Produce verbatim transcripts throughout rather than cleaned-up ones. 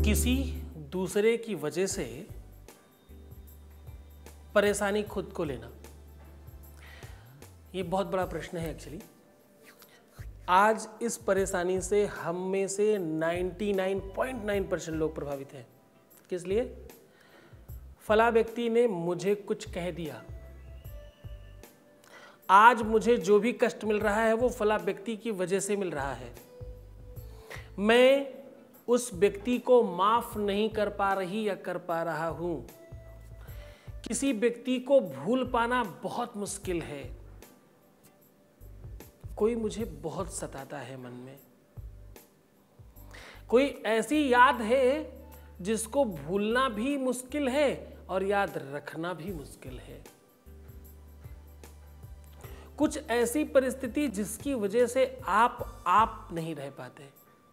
किसी दूसरे की वजह से परेशानी खुद को लेना, ये बहुत बड़ा प्रश्न है एक्चुअली। आज इस परेशानी से हम में से निन्यानवे पॉइंट नौ परसेंट लोग प्रभावित हैं। किस लिए? फला व्यक्ति ने मुझे कुछ कह दिया, आज मुझे जो भी कष्ट मिल रहा है वो फला व्यक्ति की वजह से मिल रहा है। मैं उस व्यक्ति को माफ नहीं कर पा रही या कर पा रहा हूं। किसी व्यक्ति को भूल पाना बहुत मुश्किल है। कोई मुझे बहुत सताता है मन में। कोई ऐसी याद है जिसको भूलना भी मुश्किल है और याद रखना भी मुश्किल है। कुछ ऐसी परिस्थिति जिसकी वजह से आप आप नहीं रह पाते।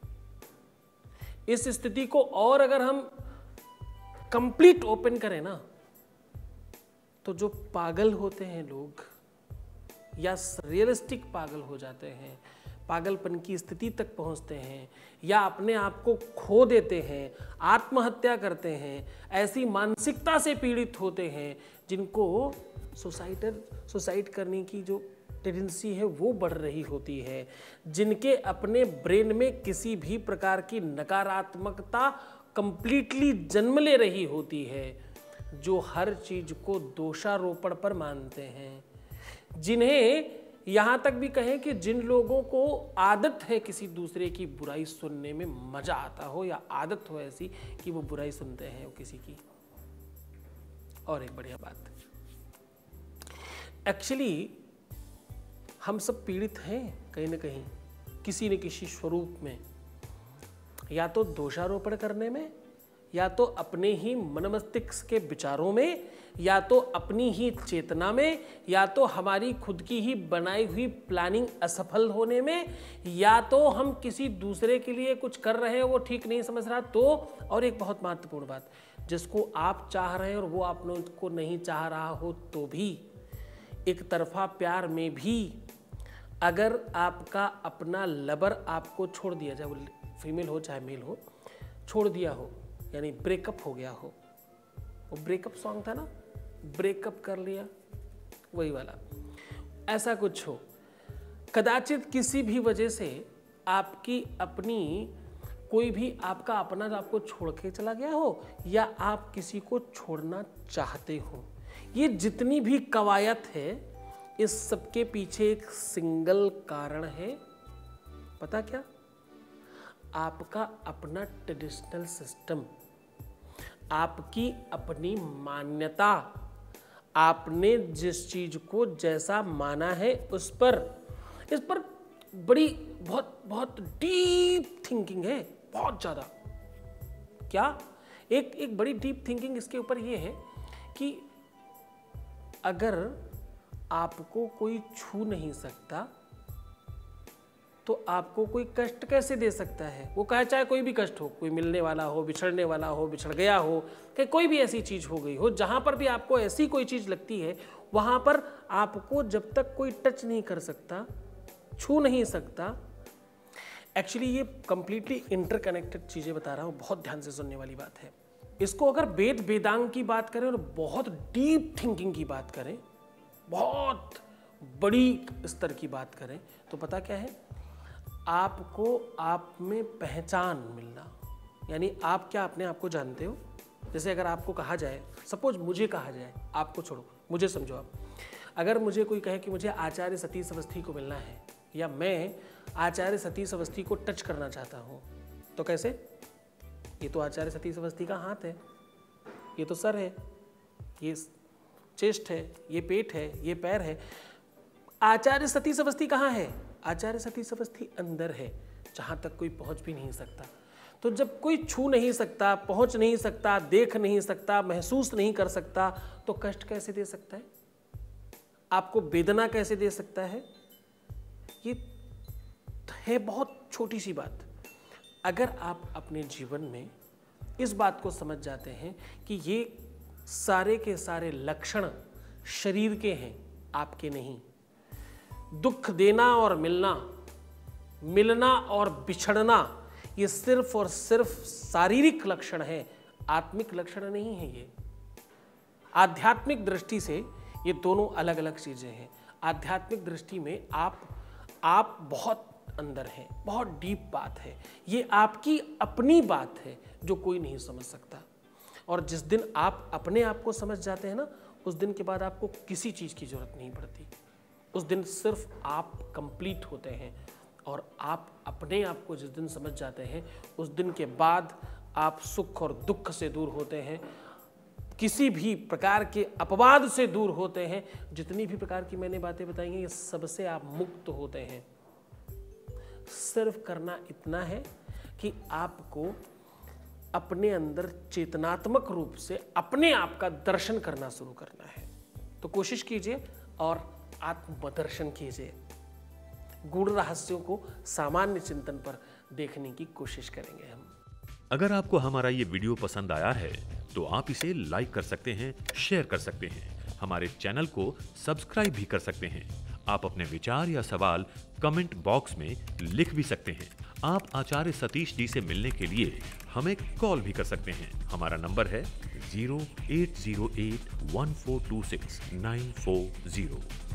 इस स्थिति को और अगर हम कंप्लीट ओपन करें ना, तो जो पागल होते हैं लोग या रियलिस्टिक पागल हो जाते हैं, पागलपन की स्थिति तक पहुंचते हैं या अपने आप को खो देते हैं, आत्महत्या करते हैं, ऐसी मानसिकता से पीड़ित होते हैं जिनको सुसाइडल सुसाइड करने की जो टेंडेंसी है वो बढ़ रही होती है, जिनके अपने ब्रेन में किसी भी प्रकार की नकारात्मकता कंप्लीटली जन्म ले रही होती है, जो हर चीज को दोषारोपण पर मानते हैं, जिन्हें यहां तक भी कहें कि जिन लोगों को आदत है किसी दूसरे की बुराई सुनने में मजा आता हो या आदत हो ऐसी कि वो बुराई सुनते हैं वो किसी की। और एक बढ़िया बात, एक्चुअली हम सब पीड़ित हैं कहीं ना कहीं किसी न किसी स्वरूप में, या तो दोषारोपण करने में, या तो अपने ही मन मस्तिष्क के विचारों में, या तो अपनी ही चेतना में, या तो हमारी खुद की ही बनाई हुई प्लानिंग असफल होने में, या तो हम किसी दूसरे के लिए कुछ कर रहे हैं वो ठीक नहीं समझ रहा तो। और एक बहुत महत्वपूर्ण बात, जिसको आप चाह रहे हैं और वो आप लोगों को नहीं चाह रहा हो तो भी, एक तरफा प्यार में भी अगर आपका अपना लवर आपको छोड़ दिया जाए, वो फीमेल हो चाहे मेल हो, छोड़ दिया हो, यानी ब्रेकअप हो गया हो, वो ब्रेकअप सॉन्ग था ना, ब्रेकअप कर लिया, वही वाला, ऐसा कुछ हो, कदाचित किसी भी वजह से आपकी अपनी कोई भी आपका अपना आपको छोड़ के चला गया हो, या आप किसी को छोड़ना चाहते हो, ये जितनी भी कवायद है इस सबके पीछे एक सिंगल कारण है। पता क्या? आपका अपना ट्रेडिशनल सिस्टम, आपकी अपनी मान्यता, आपने जिस चीज को जैसा माना है उस पर, इस पर बड़ी बहुत बहुत डीप थिंकिंग है, बहुत ज्यादा। क्या? एक एक बड़ी डीप थिंकिंग इसके ऊपर ये है कि अगर आपको कोई छू नहीं सकता तो आपको कोई कष्ट कैसे दे सकता है? वो कहे चाहे कोई भी कष्ट हो, कोई मिलने वाला हो, बिछड़ने वाला हो, बिछड़ गया हो, कि कोई भी ऐसी चीज हो गई हो, जहां पर भी आपको ऐसी कोई चीज लगती है, वहां पर आपको जब तक कोई टच नहीं कर सकता, छू नहीं सकता। एक्चुअली ये कंप्लीटली इंटरकनेक्टेड चीजें बता रहा हूं, बहुत ध्यान से सुनने वाली बात है। इसको अगर वेद वेदांग की बात करें और बहुत डीप थिंकिंग की बात करें, बहुत बड़ी स्तर की बात करें, तो पता क्या है? आपको आप में पहचान मिलना, यानी आप क्या अपने आप को जानते हो। जैसे अगर आपको कहा जाए, सपोज मुझे कहा जाए, आपको छोड़ो, मुझे समझो आप, अगर मुझे कोई कहे कि मुझे आचार्य सतीश अवस्थी को मिलना है, या मैं आचार्य सतीश अवस्थी को टच करना चाहता हूँ, तो कैसे? ये तो आचार्य सतीश अवस्थी का हाथ है, ये तो सर है, ये चेस्ट है, ये पेट है, ये पैर है। आचार्य सतीश अवस्थी कहाँ है? आचार्य सतीश अवस्थी अंदर है, जहां तक कोई पहुंच भी नहीं सकता। तो जब कोई छू नहीं सकता, पहुंच नहीं सकता, देख नहीं सकता, महसूस नहीं कर सकता, तो कष्ट कैसे दे सकता है? आपको वेदना कैसे दे सकता है? ये है बहुत छोटी सी बात। अगर आप अपने जीवन में इस बात को समझ जाते हैं कि ये सारे के सारे लक्षण शरीर के हैं, आपके नहीं। दुख देना और मिलना, मिलना और बिछड़ना, ये सिर्फ और सिर्फ शारीरिक लक्षण है, आत्मिक लक्षण नहीं है। ये आध्यात्मिक दृष्टि से ये दोनों अलग अलग चीजें हैं। आध्यात्मिक दृष्टि में आप आप बहुत अंदर हैं, बहुत डीप बात है, ये आपकी अपनी बात है जो कोई नहीं समझ सकता। और जिस दिन आप अपने आप को समझ जाते हैं ना, उस दिन के बाद आपको किसी चीज की जरूरत नहीं पड़ती। उस दिन सिर्फ आप कंप्लीट होते हैं। और आप अपने आप को जिस दिन समझ जाते हैं, उस दिन के बाद आप सुख और दुख से दूर होते हैं, किसी भी प्रकार के अपवाद से दूर होते हैं। जितनी भी प्रकार की मैंने बातें बताई हैं, ये सबसे आप मुक्त होते हैं। सिर्फ करना इतना है कि आपको अपने अंदर चेतनात्मक रूप से अपने आप का दर्शन करना शुरू करना है। तो कोशिश कीजिए और आत्मदर्शन कीजिए। गूढ़ रहस्यों को सामान्य चिंतन पर देखने की कोशिश करेंगे हम। अगर आपको हमारा ये वीडियो पसंद आया है तो आप इसे लाइक कर सकते हैं, शेयर कर सकते हैं, हमारे चैनल को सब्सक्राइब भी कर सकते हैं। आप अपने विचार या सवाल कमेंट बॉक्स में लिख भी सकते हैं। आप आचार्य सतीश जी से मिलने के लिए हमें कॉल भी कर सकते हैं। हमारा नंबर है zero eight zero eight one four two six nine four zero.